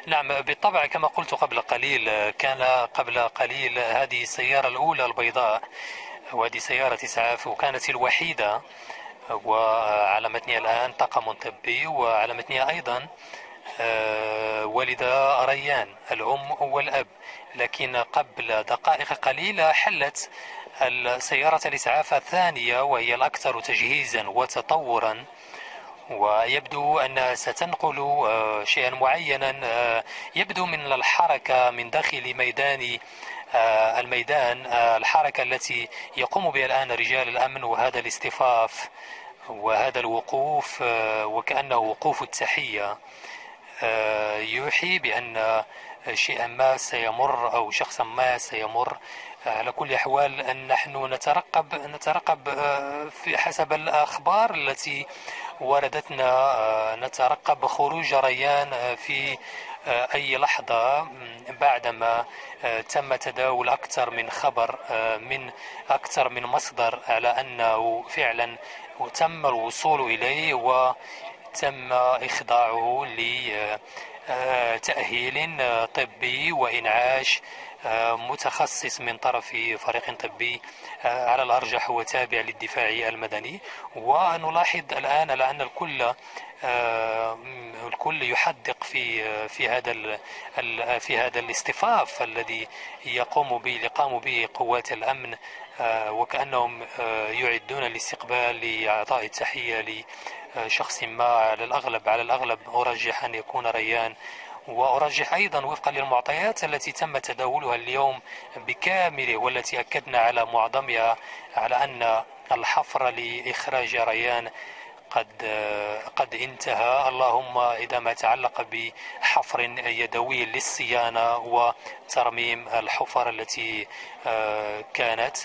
نعم بالطبع، كما قلت قبل قليل، كان قبل قليل هذه السيارة الأولى البيضاء، وهذه سيارة إسعاف وكانت الوحيدة، وعلى متنها الآن طاقم طبي، وعلى متنها أيضا والدة ريان الأم والأب. لكن قبل دقائق قليلة حلت السيارة الإسعاف الثانية، وهي الأكثر تجهيزا وتطورا، ويبدو أنها ستنقل شيئا معينا. يبدو من الحركة من داخل ميدان الميدان، الحركة التي يقوم بها الآن رجال الأمن، وهذا الاصطفاف وهذا الوقوف وكأنه وقوف التحية، يوحي بأن شيئا ما سيمر أو شخصا ما سيمر. على كل الأحوال أن نحن نترقب في حسب الأخبار التي وردتنا، نترقب خروج ريان في أي لحظة، بعدما تم تداول أكثر من خبر من أكثر من مصدر على أنه فعلا تم الوصول إليه وتم إخضاعه لتأهيل طبي وإنعاش متخصص من طرف فريق طبي على الأرجح هو تابع للدفاع المدني. ونلاحظ الآن على أن الكل يحدق في هذا الاصطفاف الذي قاموا به قوات الأمن، وكأنهم يعدون الاستقبال لإعطاء التحية لشخص ما. على الأغلب أرجح أن يكون ريان، وأرجح أيضا وفقا للمعطيات التي تم تداولها اليوم بكامله، والتي أكدنا على معظمها، على أن الحفر لإخراج ريان قد انتهى، اللهم إذا ما تعلق بحفر يدوي للصيانة وترميم الحفر التي كانت،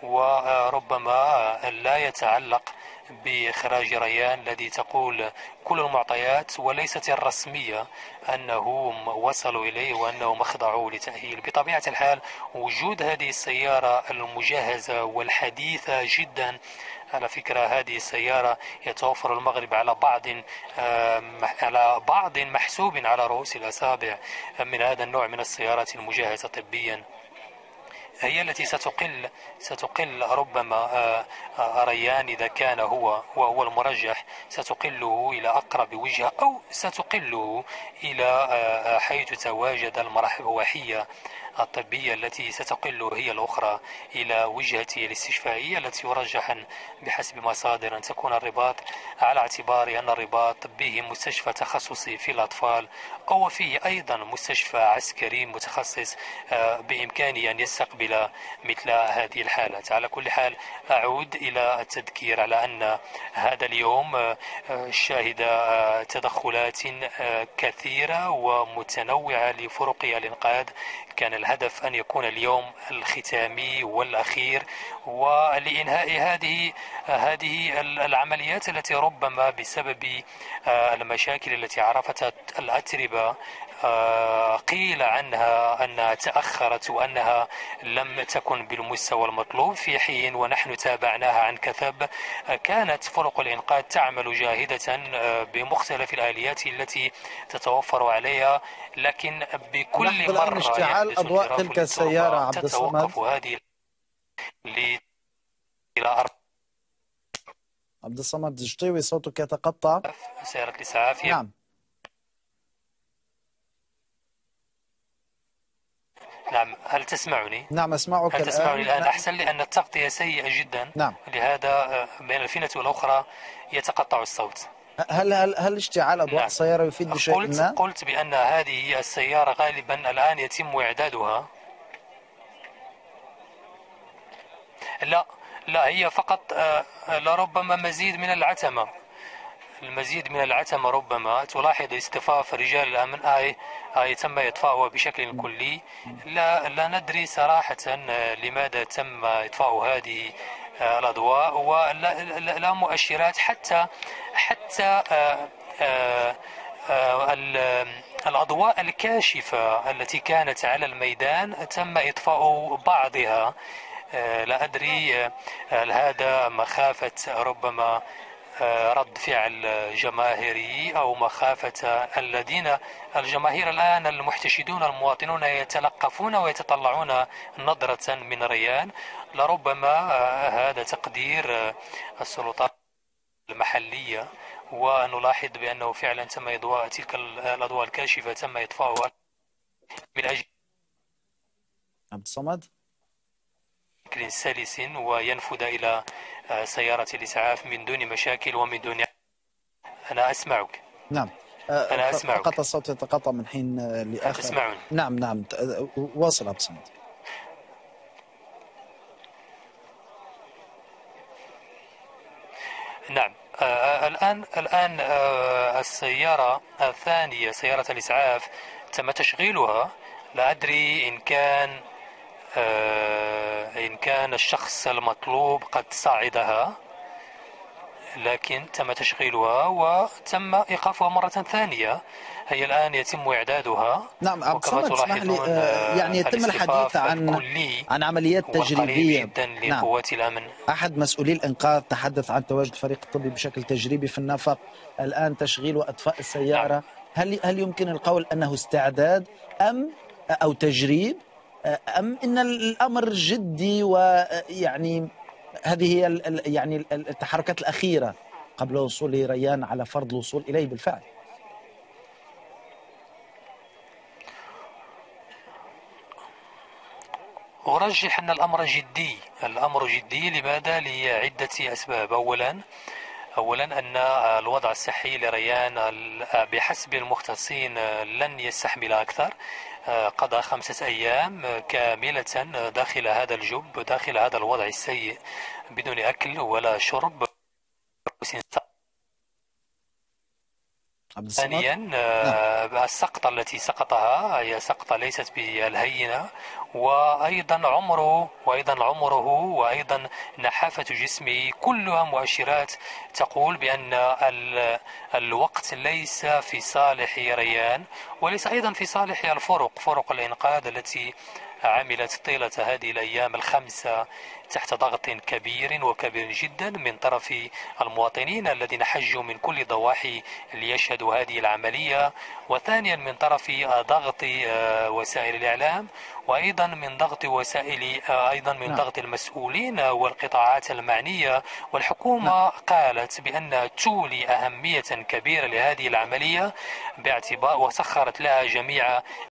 وربما لا يتعلق بإخراج ريان الذي تقول كل المعطيات وليست الرسمية أنهم وصلوا إليه وأنهم أخضعوا لتأهيل. بطبيعة الحال وجود هذه السيارة المجهزة والحديثة جدا، على فكرة هذه السيارة يتوفر المغرب على بعض محسوب على رؤوس الأصابع من هذا النوع من السيارات المجهزة طبيا، هي التي ستقل ربما ريان إذا كان وهو المرجح، ستقله إلى أقرب وجهة، أو ستقله إلى حيث تواجد المراحية الطبية التي ستقله هي الأخرى إلى وجهته الاستشفائية، التي يرجح بحسب مصادر أن تكون الرباط، على اعتبار أن الرباط به مستشفى تخصصي في الأطفال، أو فيه أيضا مستشفى عسكري متخصص بإمكانه أن يستقبل مثل هذه الحالات. على كل حال أعود إلى التذكير على أن هذا اليوم شاهد تدخلات كثيرة ومتنوعة لفرق الإنقاذ. كان الهدف أن يكون اليوم الختامي والأخير، ولإنهاء هذه العمليات التي ربما بسبب المشاكل التي عرفتها الأتربة قيل عنها أنها تأخرت وأنها لم تكن بالمستوى المطلوب، في حين ونحن تابعناها عن كثب كانت فرق الإنقاذ تعمل جاهدة بمختلف الآليات التي تتوفر عليها، لكن بكل مرة اشتعال أضواء تلك السيارة عبد الصمد تتوقف هذه إلى عبد الصمد الجطيوي، صوتك يتقطع. سيارة الإسعاف. نعم نعم، هل تسمعني؟ نعم أسمعك. هل تسمعني الآن؟ نعم. أحسن، لأن التغطية سيئة جدا. نعم. لهذا بين الفينة والأخرى يتقطع الصوت. هل اشتعال أضواء السيارة يفيد بشيء ما؟ قلت بأن هذه السيارة غالبا الآن يتم إعدادها. لا هي فقط لربما مزيد من العتمة، المزيد من العتمة. ربما تلاحظ اصطفاف رجال الأمن تم إطفاؤها بشكل كلي. لا ندري صراحة لماذا تم إطفاء هذه الأضواء، ولا مؤشرات حتى الأضواء الكاشفة التي كانت على الميدان تم إطفاء بعضها. لا أدري هل هذا مخافة ربما رد فعل جماهيري أو مخافة الجماهير الآن المحتشدون المواطنون يتلقفون ويتطلعون نظرة من ريان. لربما هذا تقدير السلطات المحلية، ونلاحظ بأنه فعلا تم إضواء تلك الأضواء الكاشفة تم إطفاؤها من أجل عبد الصمد بشكل سلس وينفذ إلى سيارة الإسعاف من دون مشاكل ومن دون. أنا أسمعك. نعم. أنا أسمعك. فقط الصوت يتقطع من حين لآخر. تسمعني؟ نعم نعم، واصل عبد الصمد. نعم. الآن السيارة الثانية سيارة الإسعاف تم تشغيلها. لا أدري إن كان الشخص المطلوب قد صعدها، لكن تم تشغيلها وتم إيقافها مرة ثانية. هي الآن يتم إعدادها. نعم عبد الصمد، اسمح لي يعني يتم الحديث عن عمليات تجريبية جدا لقوات الأمن. أحد مسؤولي الإنقاذ تحدث عن تواجد فريق طبي بشكل تجريبي في النفق الآن، تشغيل وإطفاء السيارة. نعم. هل يمكن القول أنه استعداد أو تجريب، أم إن الأمر جدي، ويعني هذه هي يعني التحركات الأخيرة قبل وصول ريان على فرض الوصول إليه بالفعل؟ أرجح أن الأمر جدي. الأمر جدي. لماذا؟ لعدة أسباب. أولا أن الوضع الصحي لريان بحسب المختصين لن يستحمل أكثر. قضى 5 أيام كاملة داخل هذا الجب، داخل هذا الوضع السيء، بدون أكل ولا شرب. ثانيا السقطة التي سقطها هي سقطة ليست بالهينة، وأيضا عمره وأيضا نحافة جسمه كلها مؤشرات تقول بأن الوقت ليس في صالح ريان، وليس أيضا في صالح فرق الإنقاذ التي عملت طيلة هذه الأيام ال5 تحت ضغط كبير جدا من طرف المواطنين الذين حجوا من كل ضواحي ليشهدوا هذه العملية، وثانيا من طرف ضغط وسائل الإعلام، وأيضا من ضغط ضغط المسؤولين والقطاعات المعنية. والحكومة قالت بأن تولي أهمية كبيرة لهذه العملية باعتبار، وسخرت لها جميع